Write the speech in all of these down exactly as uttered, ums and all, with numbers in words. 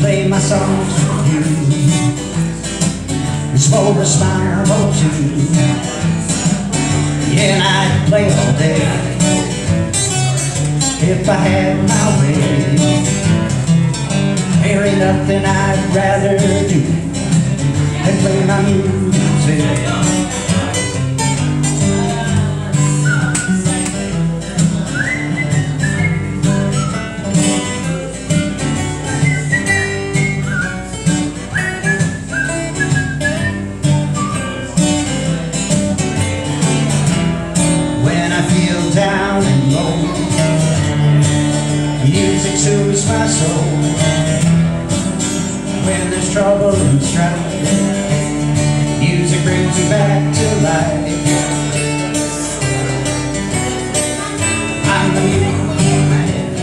play my songs for you. It's for a smile or two. Yeah, and I'd play all day if I had my way. There ain't nothing I'd rather do than play my music. Down and low, music soothes my soul. When there's trouble and strife, music brings me back to life. I'm the mute,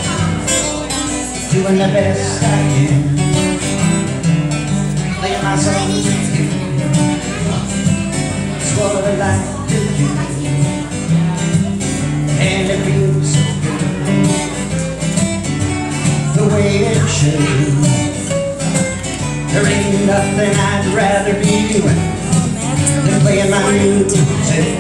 doing the best I can, play my songs with you. It's what I like to do. And it feels so good, the way it should. There ain't nothing I'd rather be doing than playing my music.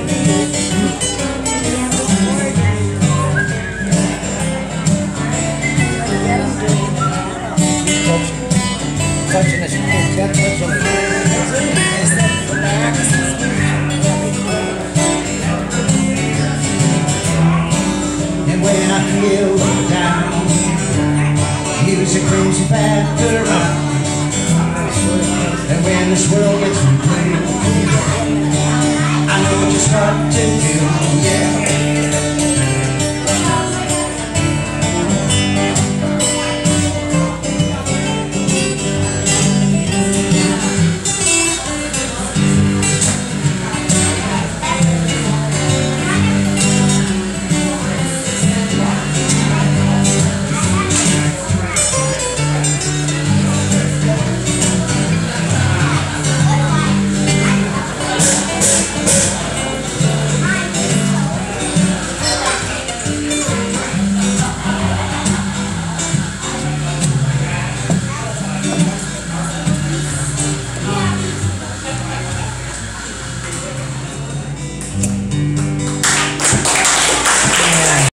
Touching this, that touch on the max. When I feel down, music brings me back around. And when this world gets me blue, I know just what to do, yeah.